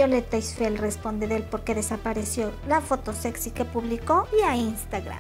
Violeta Isfel responde del por qué desapareció la foto sexy que publicó vía Instagram.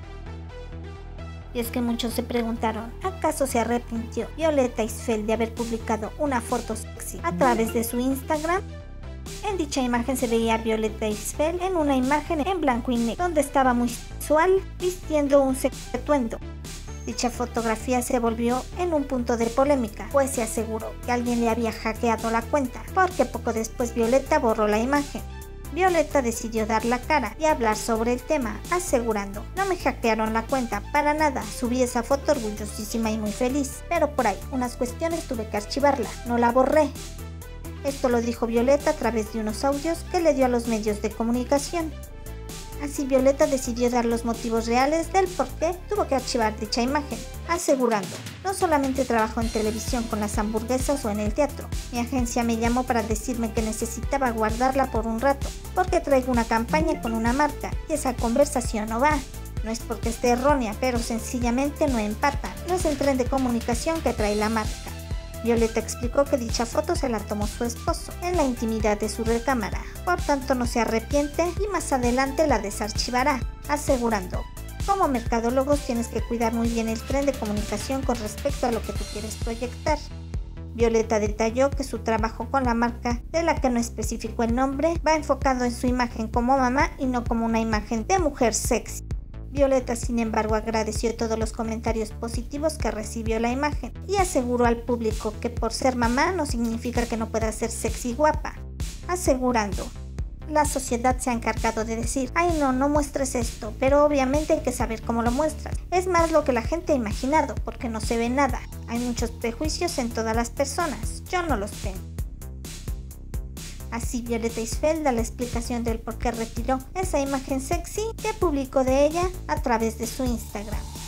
Y es que muchos se preguntaron, ¿acaso se arrepintió Violeta Isfel de haber publicado una foto sexy a través de su Instagram? En dicha imagen se veía a Violeta Isfel en una imagen en blanco y negro, donde estaba muy sensual vistiendo un sexy atuendo. Dicha fotografía se volvió en un punto de polémica, pues se aseguró que alguien le había hackeado la cuenta, porque poco después Violeta borró la imagen. Violeta decidió dar la cara y hablar sobre el tema, asegurando: no me hackearon la cuenta, para nada, subí esa foto orgullosísima y muy feliz, pero por ahí unas cuestiones tuve que archivarla, no la borré. Esto lo dijo Violeta a través de unos audios que le dio a los medios de comunicación. Así Violeta decidió dar los motivos reales del por qué tuvo que archivar dicha imagen, asegurando: no solamente trabajo en televisión con las hamburguesas o en el teatro, mi agencia me llamó para decirme que necesitaba guardarla por un rato, porque traigo una campaña con una marca y esa conversación no va. No es porque esté errónea, pero sencillamente no empatan, no es el tren de comunicación que trae la marca. Violeta explicó que dicha foto se la tomó su esposo en la intimidad de su recámara, por tanto no se arrepiente y más adelante la desarchivará, asegurando: como mercadólogos tienes que cuidar muy bien el tren de comunicación con respecto a lo que tú quieres proyectar. Violeta detalló que su trabajo con la marca, de la que no especificó el nombre, va enfocado en su imagen como mamá y no como una imagen de mujer sexy. Violeta, sin embargo, agradeció todos los comentarios positivos que recibió la imagen y aseguró al público que por ser mamá no significa que no pueda ser sexy y guapa, asegurando: la sociedad se ha encargado de decir, ay no muestres esto, pero obviamente hay que saber cómo lo muestras. Es más lo que la gente ha imaginado, porque no se ve nada. Hay muchos prejuicios en todas las personas, yo no los tengo. Así Violeta Isfel da la explicación del por qué retiró esa imagen sexy que publicó de ella a través de su Instagram.